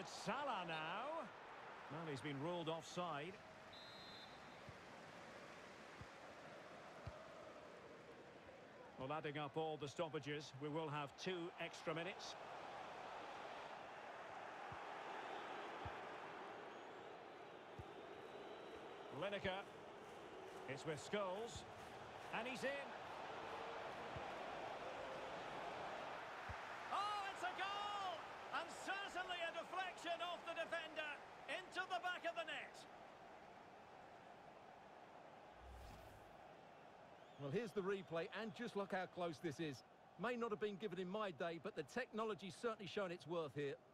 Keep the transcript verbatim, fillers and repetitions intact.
Mohamed Salah now. Well, he's been ruled offside. Well, adding up all the stoppages, we will have two extra minutes. Lineker. It's with Scholes. And he's in. Oh, it's a goal! And certainly a deflection off the defender into the back of the net. Well, here's the replay, and just look how close this is. May not have been given in my day, but the technology's certainly shown its worth here.